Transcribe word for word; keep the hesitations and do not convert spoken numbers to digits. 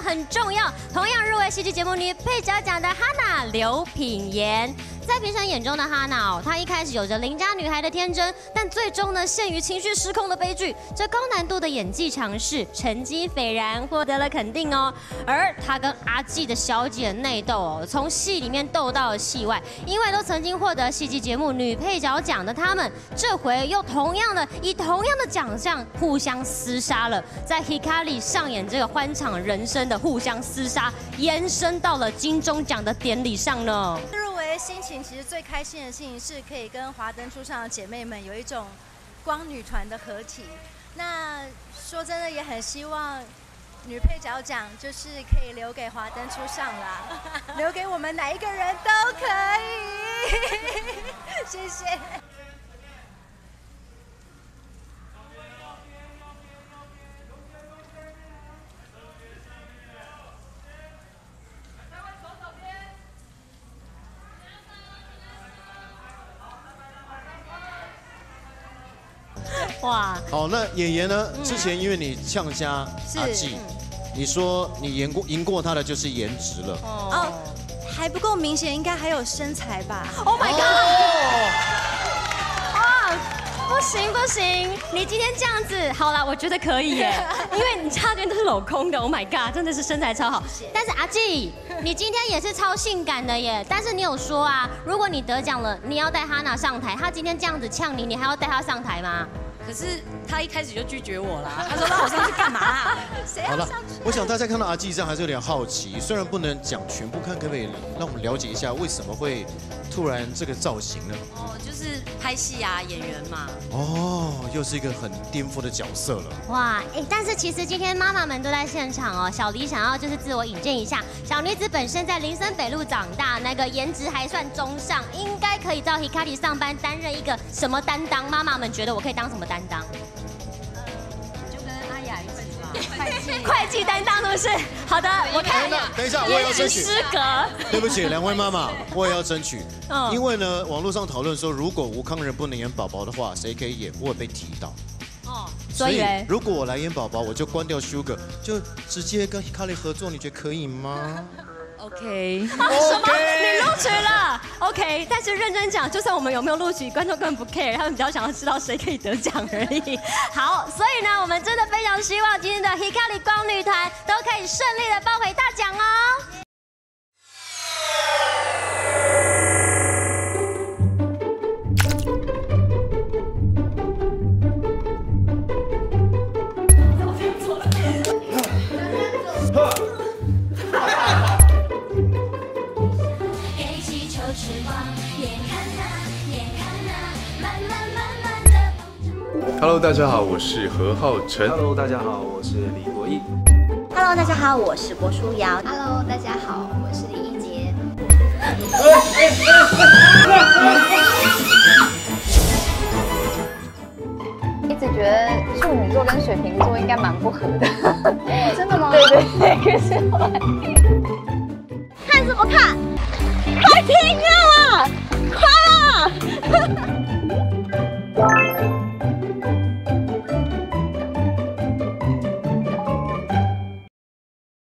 很重要。同样入围戏剧节目女配角奖的哈娜刘品言。 在评审眼中的哈娜哦，她一开始有着邻家女孩的天真，但最终呢陷于情绪失控的悲剧。这高难度的演技尝试，成绩斐然，获得了肯定哦。而她跟阿纪的小姐内斗哦，从戏里面斗到了戏外，因为都曾经获得戏剧节目女配角奖的她们，这回又同样的以同样的奖项互相厮杀了，在 Hikari 上演这个欢场人生的互相厮杀，延伸到了金钟奖的典礼上呢。 心情其实最开心的事情是可以跟华灯初上的姐妹们有一种光女团的合体。那说真的也很希望女配角奖就是可以留给华灯初上啦，留给我们哪一个人都可以。谢谢。 哇， 好，那演员呢？之前因为你呛家阿纪，你说你赢过赢过他的就是颜值了。 哦，还不够明显，应该还有身材吧 ？Oh my god！ 哇，不行不行，你今天这样子，好啦，我觉得可以耶，因为你差点都是镂空的。Oh my god， 真的是身材超好。但是阿纪，你今天也是超性感的耶。但是你有说啊，如果你得奖了，你要带哈娜上台。他今天这样子呛你，你还要带他上台吗？ 可是他一开始就拒绝我啦，他说让我上去干嘛、啊？ 谁要上去？ 我想大家看到阿纪这样还是有点好奇，虽然不能讲全部，看可不可以让我们了解一下为什么会突然这个造型呢？ 哦，就是拍戏啊，演员嘛。 哦，又是一个很颠覆的角色了。 哇，哎，但是其实今天妈妈们都在现场哦。小黎想要就是自我引荐一下，小女子本身在林森北路长大，那个颜值还算中上，应该可以到 Hikari 上班担任一个什么担当？妈妈们觉得我可以当什么担当？ 就跟阿雅一起吧，会计会计担当是不是？好的，我看等一下，我也要争取。 失格。 对不起，两位妈妈，我也要争取。嗯，因为呢，网络上讨论说，如果吴慷仁不能演宝宝的话，谁可以演？我也被提到。哦，所以如果我来演宝宝，我就关掉 Sugar， 就直接跟 Hikari 合作，你觉得可以吗？ OK， 什么？你录取了 ？OK， 但是认真讲，就算我们有没有录取，观众根本不 care， 他们比较想要知道谁可以得奖而已。好，所以呢，我们真的非常希望今天的 Hikari 光女团都可以顺利的抱回大奖哦。 Hello， 大家好，我是何浩晨。 Hello， 大家好，我是李国毅。 Hello， 大家好，我是郭书瑶。 Hello， 大家好，我是李一洁。 一直觉得处女座跟水瓶座应该蛮不合的。 真的吗？ 对对对，可是后来看什么看？